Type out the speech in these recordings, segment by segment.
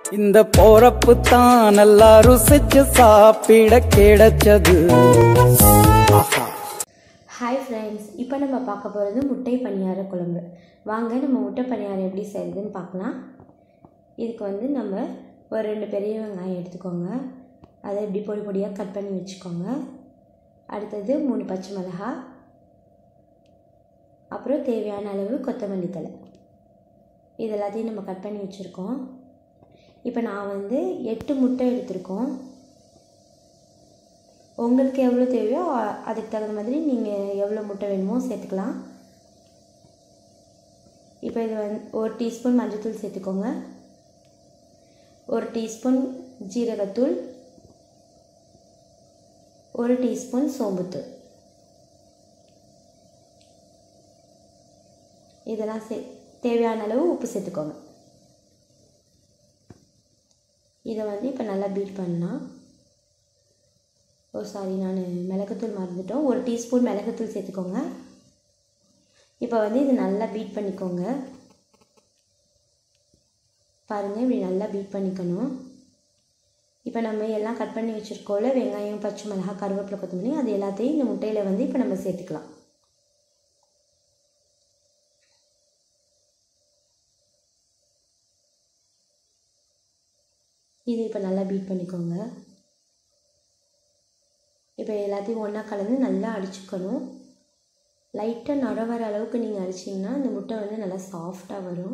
இந்த போறப்பு தான் நல்லா ருசிச்சு சாப்பிட கிடைச்சது. ஹாய் ஃப்ரெண்ட்ஸ், இப்போ நம்ம பார்க்க போகிறது முட்டை பணியார குழம்பு. வாங்க நம்ம முட்டை பணியாரம் எப்படி செய்யுதுன்னு பார்க்கலாம். இதுக்கு நம்ம ஒரு 2 பெரிய வெங்காயம் எடுத்துக்கோங்க. அதை இப்படி பொடி பொடியாக கட் பண்ணி வச்சுக்கோங்க. அடுத்தது 3 பச்சை மிளகாய், அப்புறம் தேவையான அளவு கொத்தமல்லி தழை, இது எல்லாத்தையும் நம்ம கட் பண்ணி வச்சுருக்கோம். இப்போ நான் 8 முட்டை எடுத்திருக்கோம். உங்களுக்கு எவ்வளோ தேவையோ அதுக்கு தகுந்த மாதிரி நீங்கள் எவ்வளோ முட்டை வேணுமோ சேர்த்துக்கலாம். இப்போ இது 1 டீஸ்பூன் மஞ்சள்தூள் சேர்த்துக்கோங்க, 1 டீஸ்பூன் ஜீரகத்தூள், 1 டீஸ்பூன் சோம்புத்தூள், இதெல்லாம் தேவையான அளவு உப்பு சேர்த்துக்கோங்க. இதை இப்போ நல்லா பீட் பண்ணலாம். நான் மிளகுத்தூள் மறந்துட்டோம், 1 டீஸ்பூன் மிளகுத்தூள் சேர்த்துக்கோங்க. இப்போ இது நல்லா பீட் பண்ணிக்கோங்க. பாருங்கள், இப்படி நல்லா பீட் பண்ணிக்கணும். இப்போ நம்ம எல்லாம் கட் பண்ணி வச்சுருக்கோம்ல, வெங்காயம், பச்சை மிளகாய், கருவேப்பிலை, கொத்தமல்லி, அது எல்லாத்தையும் இந்த முட்டையில் இப்போ நம்ம சேர்த்துக்கலாம். இது இப்போ நல்லா பீட் பண்ணிக்கோங்க. இப்போ எல்லாத்தையும் ஒன்றா கலந்து நல்லா அடிச்சுக்கணும். லைட்டாக நட வர அளவுக்கு நீங்கள் அடிச்சிங்கன்னா இந்த முட்டை நல்லா சாஃப்டாக வரும்.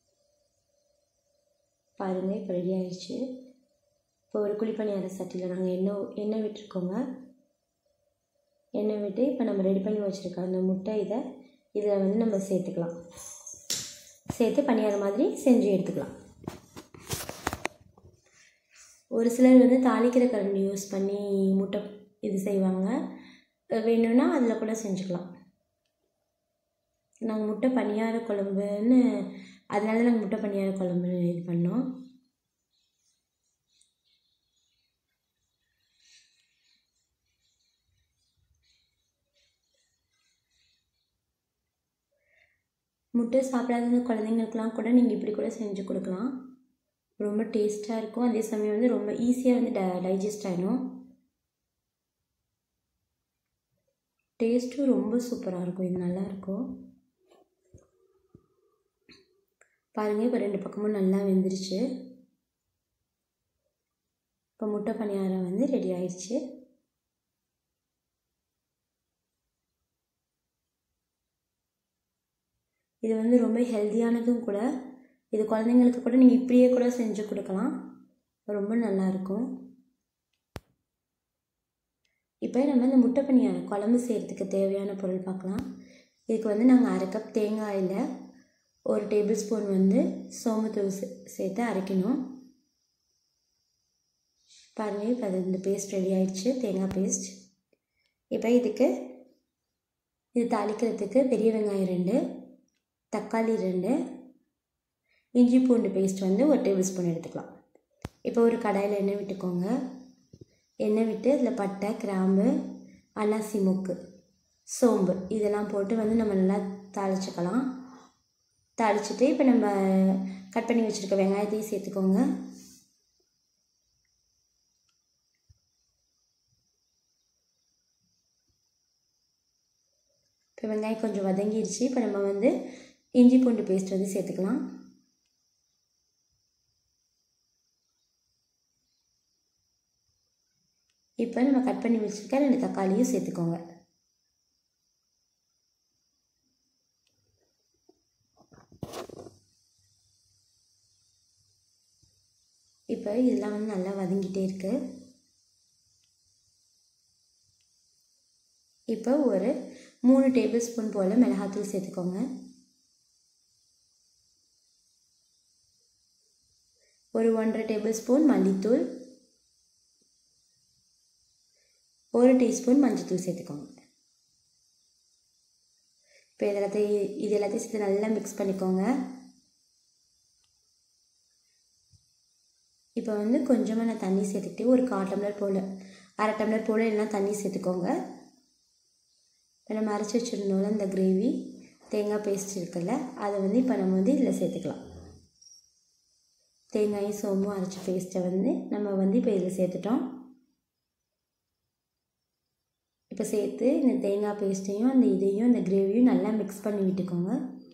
பாருங்கள், இப்போ ரெடி ஆகிடுச்சு. இப்போ ஒரு குழிப்பணியார சட்டியில் நாங்கள் எண்ணெய் விட்டுருக்கோங்க. எண்ணெய் விட்டு இப்போ நம்ம ரெடி பண்ணி வச்சுருக்க அந்த முட்டை இதில் நம்ம சேர்த்துக்கலாம். சேர்த்து பணியார மாதிரி செஞ்சு எடுத்துக்கலாம். ஒரு சிலர் தாளிக்கிற கரண்டி யூஸ் பண்ணி முட்டை இது செய்வாங்க. வேணும்னா அதில் கூட செஞ்சுக்கலாம். நாங்கள் முட்டை பணியார குழம்புன்னு அதனால நாங்கள் முட்டை பணியார குழம்புன்னு இது பண்ணோம். முட்டை சாப்பிடாத குழந்தைங்களுக்கெலாம் கூட நீங்கள் இப்படி கூட செஞ்சு கொடுக்கலாம். ரொம்ப டேஸ்ட்டாக இருக்கும். அதே சமயம் ரொம்ப ஈஸியாக டைஜஸ்ட் ஆகிடும். டேஸ்ட்டும் ரொம்ப சூப்பராக இருக்கும். இது நல்லாயிருக்கும். பாருங்கள், இப்போ 2 பக்கமும் நல்லா வெந்துருச்சு. இப்போ முட்டை பணியாரம் ரெடி ஆயிடுச்சு. இது ரொம்ப ஹெல்த்தியானதும் கூட. இது குழந்தைங்களுக்கு கூட நீங்கள் இப்படியே கூட செஞ்சு கொடுக்கலாம். ரொம்ப நல்லாயிருக்கும். இப்போ நம்ம இந்த முட்டை பணியாரம் குழம்பு செய்கிறதுக்கு தேவையான பொருள் பார்க்கலாம். இதுக்கு நாங்கள் 1/2 கப் தேங்காயில் 1 டேபிள் ஸ்பூன் சோம்புத்தூள் சேர்த்து அரைக்கணும். பாருங்கள், இப்போ இந்த பேஸ்ட் ரெடி ஆகிடுச்சு, தேங்காய் பேஸ்ட். இப்போ இது தாளிக்கிறதுக்கு பெரிய வெங்காயம் 2, தக்காளி 2, இஞ்சி பூண்டு பேஸ்ட் 1 டேபிள் ஸ்பூன் எடுத்துக்கலாம். இப்போ ஒரு கடாயில் எண்ணெய் விட்டுக்கோங்க. எண்ணெய் விட்டு அதில் பட்டை, கிராம்பு, அன்னாசி மொக்கு, சோம்பு இதெல்லாம் போட்டு நம்ம நல்லா தாளிச்சுக்கலாம். தாளிச்சுட்டு இப்போ நம்ம கட் பண்ணி வச்சுருக்க வெங்காயத்தையும் சேர்த்துக்கோங்க. இப்போ வெங்காயம் கொஞ்சம் வதங்கிடுச்சு. இப்போ நம்ம இஞ்சி பூண்டு பேஸ்ட் சேர்த்துக்கலாம். இப்போ நம்ம கட் பண்ணி வச்சுருக்க 2 தக்காளியும் சேர்த்துக்கோங்க. இப்போ இதெல்லாம் நல்லா வதங்கிட்டே இருக்கு. இப்போ ஒரு 3 டேபிள் ஸ்பூன் போல் மிளகாத்தூள் சேர்த்துக்கோங்க. ஒரு 1.5 டேபிள் ஸ்பூன் மல்லித்தூள், 1 டீஸ்பூன் மஞ்சள்தூள் சேர்த்துக்கோங்க. இப்போ இது எல்லாத்தையும் சேர்த்து நல்லா மிக்ஸ் பண்ணிக்கோங்க. இப்போ கொஞ்சமாக நான் தண்ணி சேர்த்துக்கிட்டு ஒரு 1/4 டம்ளர் போல், 1/2 டம்ளர் போல் எல்லாம் தண்ணி சேர்த்துக்கோங்க. இப்போ நம்ம அரைச்சி வச்சுருந்தோம்ல இந்த கிரேவி, தேங்காய் பேஸ்ட் இருக்குல்ல, அதை இப்போ நம்ம இதில் சேர்த்துக்கலாம். தேங்காயும் சோம்பும் அரைச்ச பேஸ்ட்டை வந்து நம்ம வந்து இப்போ இதில் சேர்த்துட்டோம். இப்போ சேர்த்து இந்த தேங்காய் பேஸ்ட்டையும் அந்த இதையும் இந்த கிரேவியும் நல்லா மிக்ஸ் பண்ணி விட்டுக்கோங்க.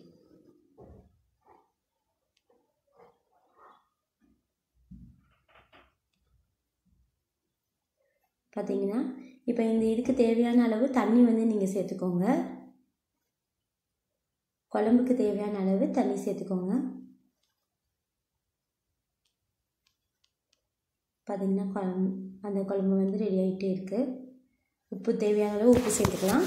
பார்த்தீங்கன்னா இப்போ இந்த இதுக்கு தேவையான அளவு தண்ணி வந்து நீங்கள் சேர்த்துக்கோங்க. குழம்புக்கு தேவையான அளவு தண்ணி சேர்த்துக்கோங்க. பார்த்தீங்கன்னா அந்த குழம்பு வந்து ரெடி ஆகிட்டே இருக்குது. உப்பு தேவையான அளவு உப்பு சேர்த்துக்கலாம்.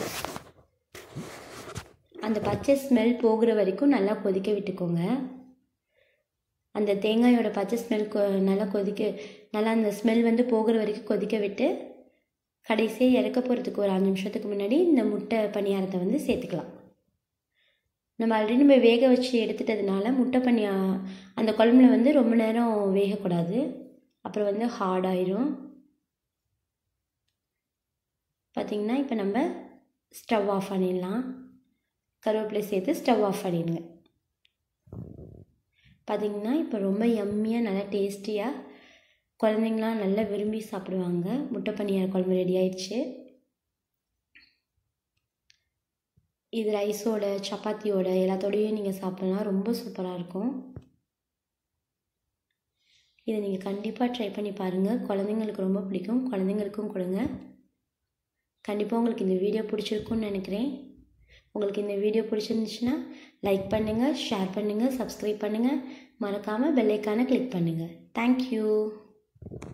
அந்த பச்சை ஸ்மெல் போகிற வரைக்கும் நல்லா கொதிக்க விட்டுக்கோங்க. அந்த தேங்காயோட பச்சை ஸ்மெல் நல்லா அந்த ஸ்மெல் வந்து போகிற வரைக்கும் கொதிக்க விட்டு கடைசியாக இறக்க போகிறதுக்கு ஒரு 5 நிமிஷத்துக்கு முன்னாடி இந்த முட்டை பணியாரத்தை வந்து சேர்த்துக்கலாம். நம்ம ஆல்ரெடி வேக வச்சு எடுத்துட்டதுனால முட்டை அந்த குழம்புல வந்து ரொம்ப நேரம் வேகக்கூடாது, அப்புறம் வந்து ஹார்டாயிரும். பார்த்திங்கன்னா இப்போ நம்ம ஸ்டவ் ஆஃப் பண்ணிடலாம். கருவேப்பிலை சேர்த்து ஸ்டவ் ஆஃப் பண்ணிடுங்க. பார்த்திங்கன்னா இப்போ ரொம்ப யம்மியாக நல்லா டேஸ்டியாக குழந்தைங்களாம் நல்லா விரும்பி சாப்பிடுவாங்க. முட்டை பணியார குழம்பு ரெடி ஆயிடுச்சு. இது ரைஸோட சப்பாத்தியோட எல்லாத்தோடையும் நீங்கள் சாப்பிட்லாம். ரொம்ப சூப்பராக இருக்கும். இதை நீங்கள் கண்டிப்பாக ட்ரை பண்ணி பாருங்கள். குழந்தைங்களுக்கு ரொம்ப பிடிக்கும். குழந்தைங்களுக்கும் கொடுங்க. கண்டிப்பாக உங்களுக்கு இந்த வீடியோ பிடிச்சிருக்குன்னு நினைக்கிறேன். உங்களுக்கு இந்த வீடியோ பிடிச்சிருந்துச்சுன்னா லைக் பண்ணுங்கள், ஷேர் பண்ணுங்கள், சப்ஸ்கிரைப் பண்ணுங்கள். மறக்காமல் பெல் ஐக்கானை கிளிக் பண்ணுங்கள். தேங்க்யூ.